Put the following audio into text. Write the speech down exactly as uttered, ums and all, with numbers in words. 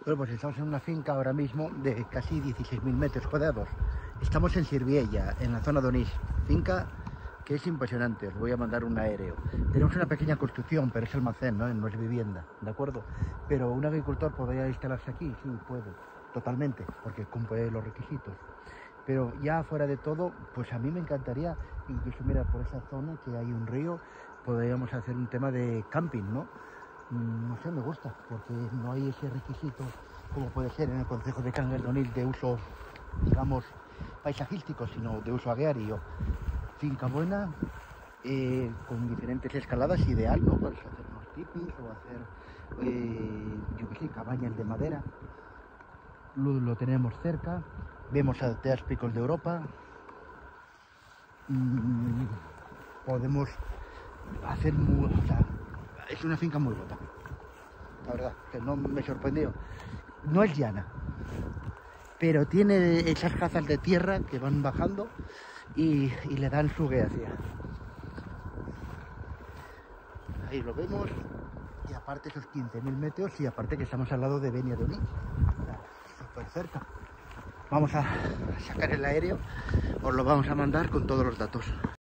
Bueno, pues estamos en una finca ahora mismo de casi dieciséis mil metros cuadrados. Estamos en Sirviella, en la zona de Onís. Finca que es impresionante, os voy a mandar un aéreo. Tenemos una pequeña construcción, pero es almacén, ¿no? No es vivienda, ¿de acuerdo? Pero un agricultor podría instalarse aquí, sí, puede, totalmente, porque cumple los requisitos. Pero ya fuera de todo, pues a mí me encantaría, incluso mira, por esa zona que hay un río, podríamos hacer un tema de camping, ¿no? No sé, me gusta, porque no hay ese requisito, como puede ser en el concejo de Cangas de Onís, de uso, digamos, paisajístico, sino de uso agrario. Finca buena, eh, con diferentes escaladas, ideal, ¿no? Para hacer unos tipis o hacer, eh, yo qué sé, cabañas de madera. Lo, lo tenemos cerca, vemos a Teas Picos de Europa. Mm, podemos hacer muy, o sea, es una finca muy buena, la verdad, que no me sorprendió. No es llana, pero tiene esas cazas de tierra que van bajando y, y le dan su gracia. Ahí lo vemos, y aparte esos quince mil metros, y aparte que estamos al lado de Benia de Onís, o sea, súper cerca. Vamos a sacar el aéreo, os lo vamos a mandar con todos los datos.